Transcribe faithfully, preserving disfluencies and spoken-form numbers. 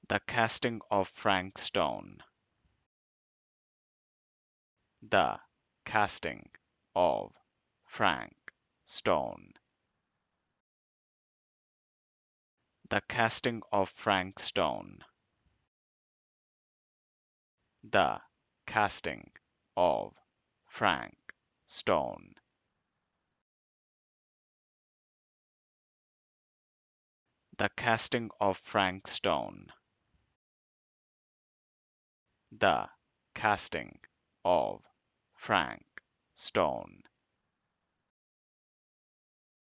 The casting of Frank Stone. The casting of Frank Stone. The casting of Frank Stone. The casting of Frank Stone. The casting of Frank Stone. The casting of Frank Stone.